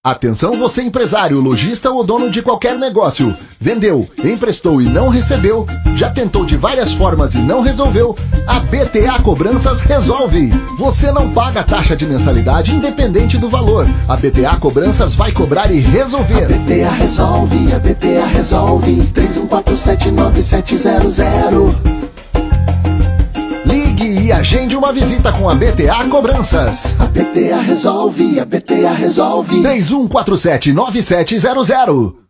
Atenção você empresário, lojista ou dono de qualquer negócio. Vendeu, emprestou e não recebeu? Já tentou de várias formas e não resolveu? A BTA Cobranças resolve! Você não paga taxa de mensalidade independente do valor. A BTA Cobranças vai cobrar e resolver. A BTA resolve, a BTA resolve. 31479700. Ligue e agende uma visita com a BTA Cobranças. A BTA resolve, a BTA resolve. 31479700.